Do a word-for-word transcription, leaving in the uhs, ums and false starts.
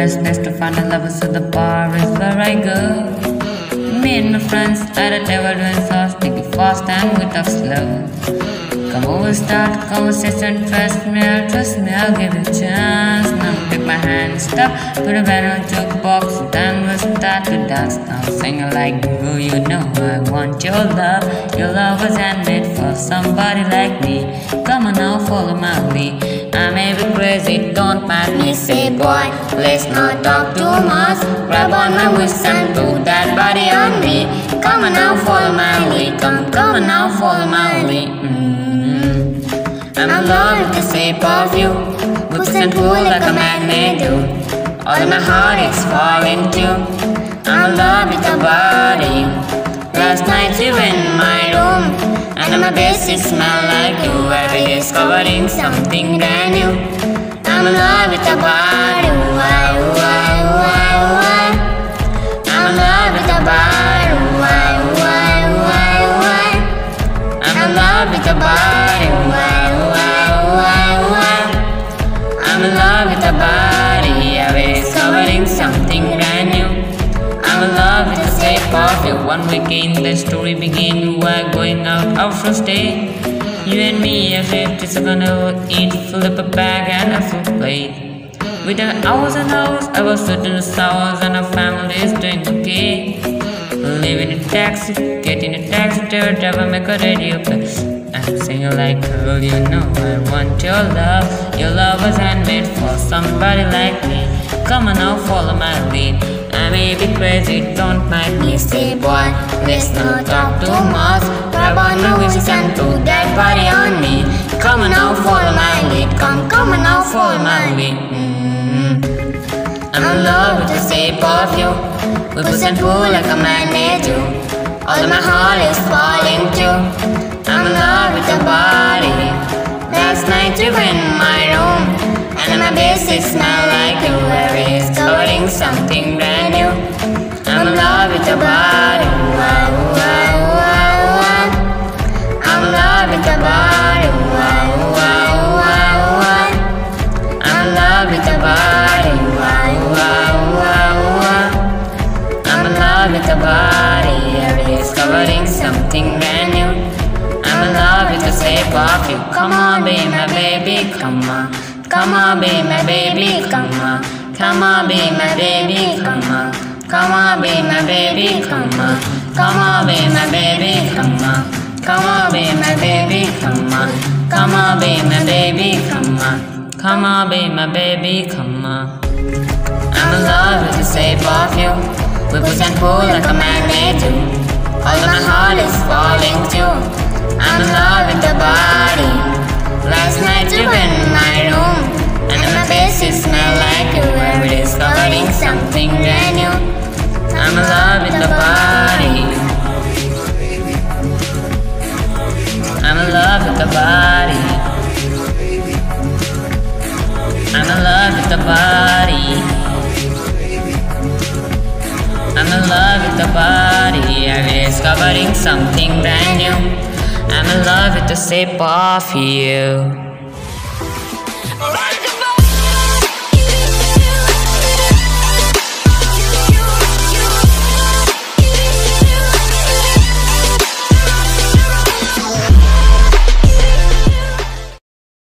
restless to find a lover, so the bar is where I go. Me and my friends at a table doing sauce, take it fast and we talk slow. Come over, start conversation, trust me, I'll trust me, I'll give you a chance. Now take my hand, stop, put a band on jukebox, then we'll start to dance. Now singing like you, you know I want your love. Your love was handmade for somebody like me. Come on now, follow my lead. I may be crazy, don't mind me. Say boy, let's not talk too much. Grab on my waist and put that body on me. Come on now, follow my lead. Come, come on now, follow my lead. Mm-hmm. I'm in love with the shape of you. Push and pull like a magnet do. All in my heart it's falling too. I'm in love with your body. Last night you were in my room, and on my bed it smelled like you. Every day discovering something brand new. I'm in love with your body. Why, why, why, why? I'm in love with your body. Why, why, why, why? I'm in love with your body. Why, why, why, why? I'm in love with your body. Every day discovering something brand new. I'm in love with the shape of you. One weekend the story begin. We're going out our first day. You and me, as if it's gonna eat. Fill up a bag and a full plate. We done hours and hours. I was sitting in the showers and our family is doing okay. Live in a taxi, get in a taxi, tell a driver make a radio play. I'm singing like girl, you know I want your love. Your love was handmade for somebody like me. Come on now, follow my lead. I may be crazy, don't mind me. Say boy, let's not talk too much. Grab on my waist and put that body on me. Come on now, follow my lead. Come, come on now, follow my lead. Mm-hmm. I'm in love with the shape of you. We push and pull like a magnet do. All of my heart is falling too. I'm in love with your body. Last night you were in my room, and on my bed it smelled like you. Every day discovering something brand new. I'm in love with your body. Why, why, why, why? I'm in love with your body. Why, why, why, why? I'm in love with your body. Why, why, why, why? I'm in love with your body. Every day discovering something brand new. I'm in love with the shape of you. Come on, be my baby, come on. Come on, be my baby, come on. Come on, be my baby, come on. Come on, be my baby, come on. Come on, be my baby, come on. Come on, be my baby, come on. Come on, be my baby, come on. Come on, be my baby, come on. I'm in love with the shape of you. We push and pull like a magnet do. All of my heart is falling too. I'm in love with your body. Last night you were in my room, and on my face it smelled like you. Every day discovering something brand new. I'm in love with your body. I'm in love with your body. I'm in love with your body. I'm in love with your body. Every day discovering something brand new. I'm in love with the shape of you.